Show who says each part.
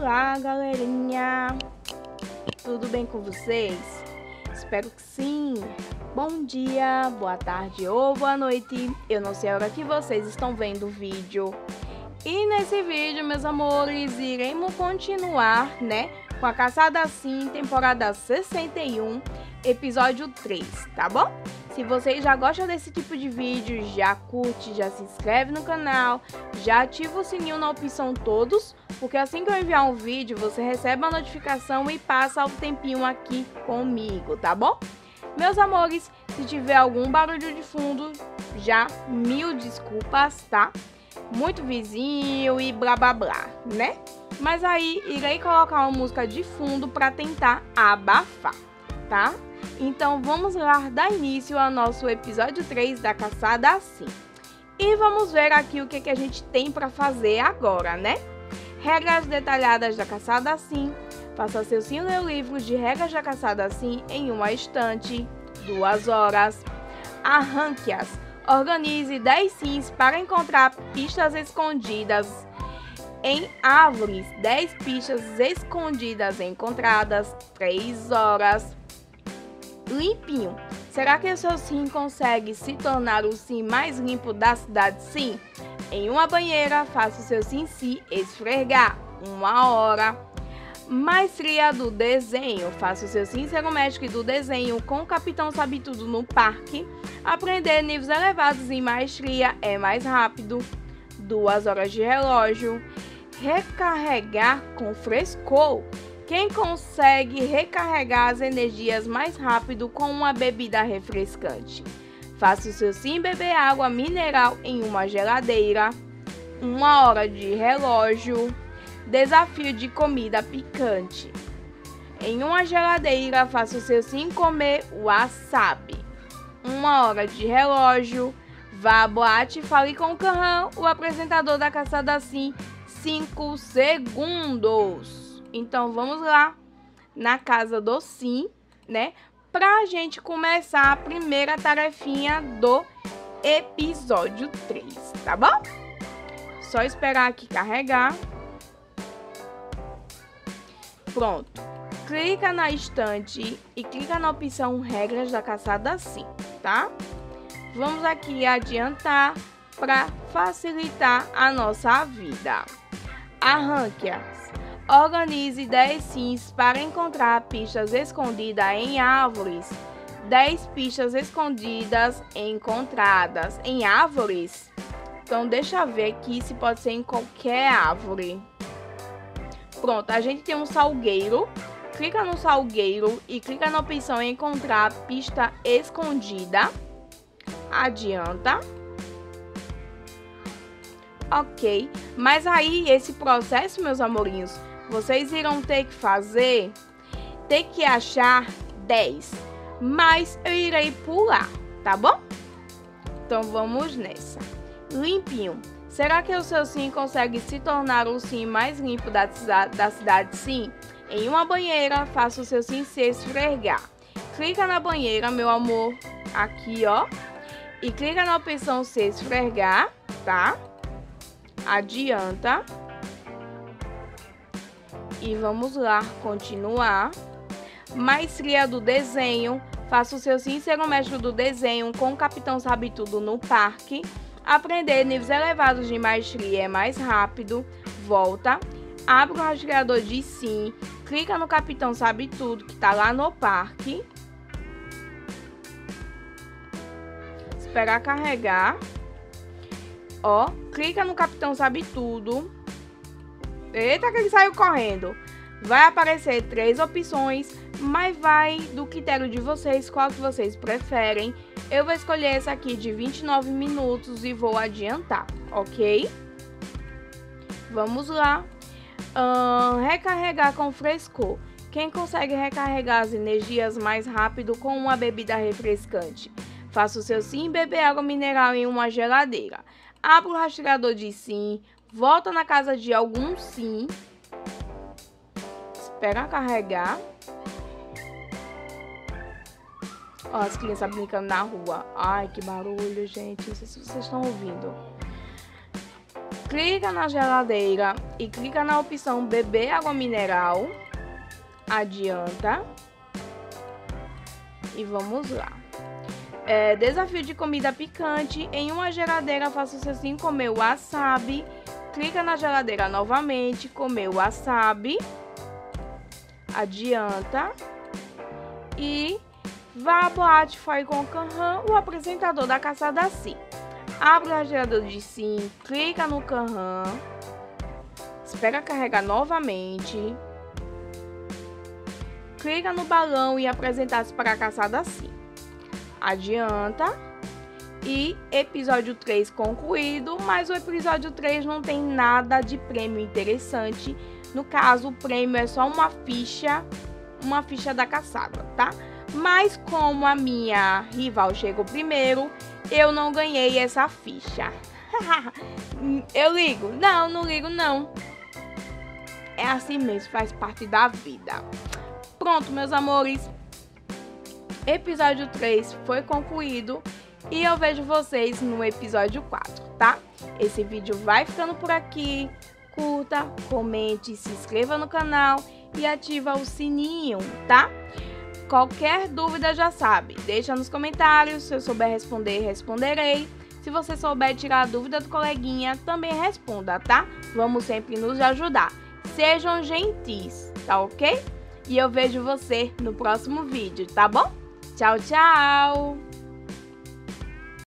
Speaker 1: Olá, galerinha! Tudo bem com vocês? Espero que sim! Bom dia, boa tarde ou boa noite. Eu não sei a hora que vocês estão vendo o vídeo. E nesse vídeo, meus amores, iremos continuar, com a Caçada Sim, temporada 61, episódio 3, tá bom? Se vocês já gostam desse tipo de vídeo, já curte, já se inscreve no canal, já ativa o sininho na opção todos, porque assim que eu enviar um vídeo, você recebe a notificação e passa o tempinho aqui comigo, tá bom? Meus amores, se tiver algum barulho de fundo, já mil desculpas, tá? Muito vizinho e blá blá blá, né? Mas aí irei colocar uma música de fundo para tentar abafar, tá? Então vamos lá dar início ao nosso episódio 3 da Caçada Sim. E vamos ver aqui o que a gente tem para fazer agora, né? Regras detalhadas da Caçada Sim. Faça seu sim ler o livro de regras da Caçada Sim em uma estante, 2 horas. Arranque-as. Organize 10 sims para encontrar pistas escondidas em árvores. 10 pistas escondidas encontradas, 3 horas. Limpinho. Será que o seu sim consegue se tornar o sim mais limpo da cidade? Sim. Em uma banheira, faça o seu sim se esfregar, 1 hora. Maestria do desenho. Faça o seu sim ser o mestre do desenho com o Capitão Sabe Tudo no parque. Aprender níveis elevados em maestria é mais rápido, 2 horas de relógio. Recarregar com frescor. Quem consegue recarregar as energias mais rápido com uma bebida refrescante? Faça o seu sim beber água mineral em uma geladeira, 1 hora de relógio. Desafio de comida picante. Em uma geladeira, faça o seu sim comer wasabi, 1 hora de relógio. Vá à boate e fale com o Kahan, o apresentador da Caçada Sim, 5 segundos. Então vamos lá na casa do sim, pra gente começar a primeira tarefinha do episódio 3, tá bom? Só esperar aqui carregar. Pronto. Clica na estante e clica na opção regras da Caçada Sim, tá? Vamos aqui adiantar para facilitar a nossa vida. Arranque-as. Organize 10 sims para encontrar pistas escondidas em árvores. 10 pistas escondidas encontradas em árvores. Então deixa eu ver aqui se pode ser em qualquer árvore. Pronto, a gente tem um salgueiro. Clica no salgueiro e clica na opção encontrar pista escondida. Adianta. Ok, mas aí esse processo, meus amorinhos, vocês irão ter que achar 10, mas eu irei pular, tá bom? Então vamos nessa. Limpinho. Será que o seu sim consegue se tornar o sim mais limpo da cidade? Sim. Em uma banheira, faça o seu sim se esfregar. Clica na banheira, meu amor, aqui, ó, e clica na opção se esfregar, tá? Adianta. E vamos lá, continuar. Maestria do desenho. Faça o seu sim ser o mestre do desenho com o Capitão Sabe Tudo no parque. Aprender níveis elevados de maestria é mais rápido. Volta. Abre o rastreador de sim. Clica no Capitão Sabe Tudo que tá lá no parque. Esperar carregar. Ó, clica no Capitão Sabe Tudo. Eita, que ele saiu correndo. Vai aparecer 3 opções, mas vai do critério de vocês, qual que vocês preferem. Eu vou escolher essa aqui de 29 minutos e vou adiantar, ok? Vamos lá. Recarregar com frescor. Quem consegue recarregar as energias mais rápido com uma bebida refrescante? Faça o seu sim beber água mineral em uma geladeira. Abra o rastreador de sim. Volta na casa de algum sim. Espera carregar. Ó, as crianças brincando na rua. Ai, que barulho, gente. Não sei se vocês estão ouvindo. clica na geladeira e clica na opção beber água mineral. Adianta. E vamos lá. Desafio de comida picante. Em uma geladeira, faça-se assim: comer wasabi. Clica na geladeira novamente, comer wasabi. Adianta. E vá à boate Foi com Canhan, o apresentador da caçada sim. Abre a geladeira de sim, clica no Canhan. Espera carregar novamente. Clica no balão e apresentar-se para a caçada sim. Adianta. E episódio 3 concluído, mas o episódio 3 não tem nada de prêmio interessante. No caso, o prêmio é só uma ficha da caçada, tá? Mas como a minha rival chegou primeiro, eu não ganhei essa ficha. Eu ligo? Não, não ligo não. É assim mesmo, faz parte da vida. Pronto, meus amores. Episódio 3 foi concluído. E eu vejo vocês no episódio 4, tá? Esse vídeo vai ficando por aqui. Curta, comente, se inscreva no canal e ativa o sininho, tá? Qualquer dúvida já sabe, deixa nos comentários. Se eu souber responder, responderei. Se você souber tirar a dúvida do coleguinha, também responda, tá? Vamos sempre nos ajudar. Sejam gentis, tá ok? E eu vejo você no próximo vídeo, tá bom? Tchau, tchau!